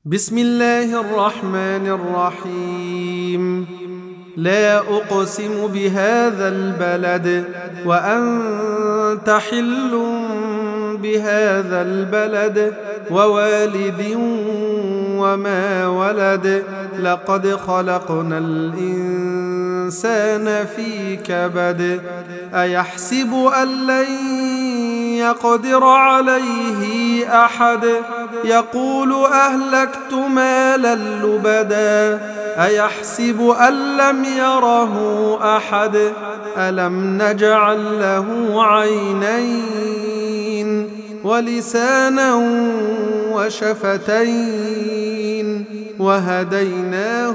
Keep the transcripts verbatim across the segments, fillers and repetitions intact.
بسم الله الرحمن الرحيم. لا أقسم بهذا البلد وأنت حل بهذا البلد ووالد وما ولد. لقد خلقنا الإنسان في كبد. أيحسب أن لن يقدر عليه أحد. يقول أهلكت مالا لبدا. أيحسب أن لم يره أحد. ألم نجعل له عينين ولسانا وشفتين وهديناه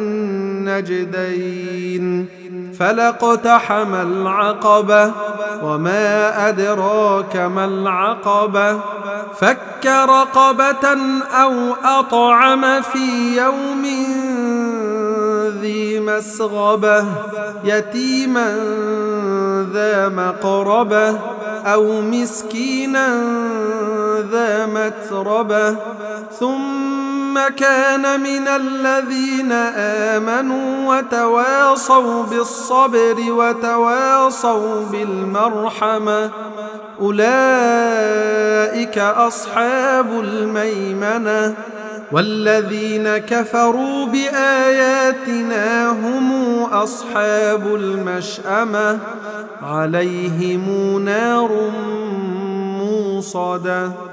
النجدين. فلاقتحم العقبة وما أدراك ما العقبة. فك رقبة أو أطعم في يوم ذي مسغبة. يتيما ذا مقربة أو مسكينا ذا متربة. ثم كان من الذين آمنوا وتواصوا بالصبر وتواصوا بالمرحمة. أولئك أصحاب الميمنة. والذين كفروا بآياتنا هم أصحاب المشأمة. عليهم نار موصدة.